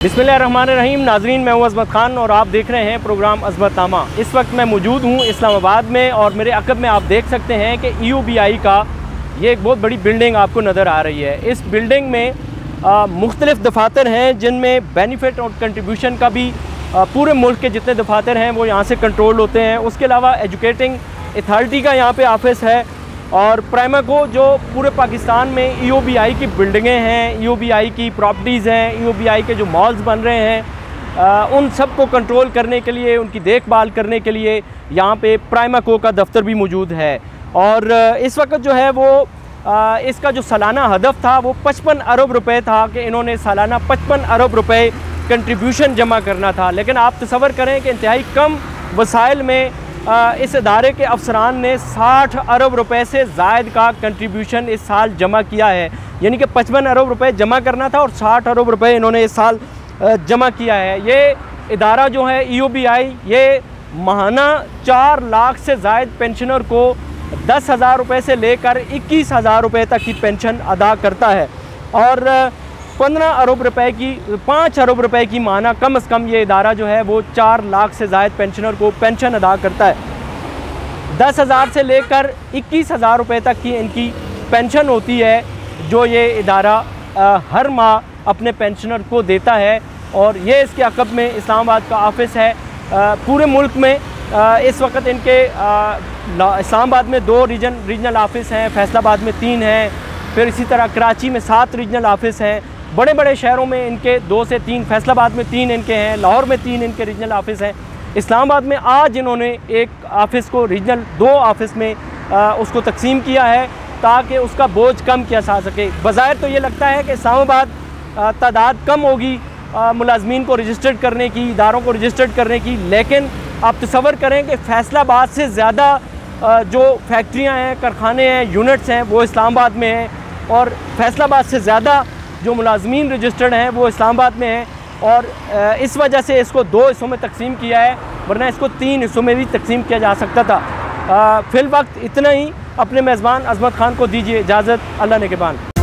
बिस्मिल्लाहिर्रहमानिर्रहीम। नाजरीन, मैं हूं अज़मत ख़ान और आप देख रहे हैं प्रोग्राम अज़मतनामा। इस वक्त मैं मौजूद हूं इस्लामाबाद में और मेरे अक़ब में आप देख सकते हैं कि EOBI का ये एक बहुत बड़ी बिल्डिंग आपको नज़र आ रही है। इस बिल्डिंग में मुख्तलिफ़ दफातर हैं जिनमें बेनिफिट और कंट्रीब्यूशन का भी पूरे मुल्क के जितने दफातर हैं वो यहाँ से कंट्रोल होते हैं। उसके अलावा एजुकेटिंग अथॉरिटी का यहाँ पे ऑफिस है और प्राइमाको जो पूरे पाकिस्तान में EOBI की बिल्डिंगें हैं, EOBI की प्रॉपर्टीज़ हैं, EOBI के जो मॉल्स बन रहे हैं, उन सब को कंट्रोल करने के लिए, उनकी देखभाल करने के लिए यहाँ पे प्राइमाको का दफ्तर भी मौजूद है। और इस वक्त जो है वो इसका जो सालाना हदफ था वो 55 अरब रुपए था कि इन्होंने सालाना 55 अरब रुपए कंट्रीब्यूशन जमा करना था। लेकिन आप तसव्वुर करें कि इंतहाई कम वसाइल में इस इदारे के अफसरान ने 60 अरब रुपए से ज़ायद का कंट्रीब्यूशन इस साल जमा किया है। यानी कि 55 अरब रुपए जमा करना था और 60 अरब रुपए इन्होंने इस साल जमा किया है। ये इदारा जो है EOBI ये माहाना 4 लाख से ज़ायद पेंशनर को 10,000 रुपये से लेकर 21,000 रुपये तक की पेंशन अदा करता है और 5 अरब रुपए की माना कम से कम ये इदारा जो है वो 4 लाख से ज़ायद पेंशनर को पेंशन अदा करता है। 10,000 से लेकर 21,000 रुपये तक की इनकी पेंशन होती है जो ये इदारा हर माह अपने पेंशनर को देता है। और ये इसके अक़ब में इस्लामाबाद का ऑफिस है। पूरे मुल्क में इस वक्त इनके इस्लामाबाद में 2 रीजनल ऑफिस हैं, फैसलाबाद में 3 हैं, फिर इसी तरह कराची में 7 रीजनल ऑफिस हैं। बड़े बड़े शहरों में इनके 2 से 3, फैसलाबाद में 3 इनके हैं, लाहौर में 3 इनके रीजनल ऑफिस हैं। इस्लामाबाद में आज इन्होंने एक ऑफ़िस को रीजनल 2 ऑफिस में उसको तकसीम किया है ताकि उसका बोझ कम किया जा सके। बज़ाहिर तो ये लगता है कि इस्लामाबाद तादाद कम होगी मुलाजमीन को रजिस्टर्ड करने की, इदारों को रजिस्टर्ड करने की, लेकिन आप तसव्वुर करें कि फैसलाबाद से ज़्यादा जो फैक्ट्रियाँ हैं, कारखाने हैं, यूनिट्स हैं वो इस्लामाबाद में हैं और फैसलाबाद से ज़्यादा जो मुलाजमीन रजिस्टर्ड हैं वो इस्लामाबाद में हैं। और इस वजह से इसको 2 हिस्सों में तकसीम किया है, वरना इसको 3 हिस्सों में भी तकसीम किया जा सकता था। फ़िल वक्त इतना ही। अपने मेज़बान अज़मत ख़ान को दीजिए इजाज़त। अल्लाह निगहबान।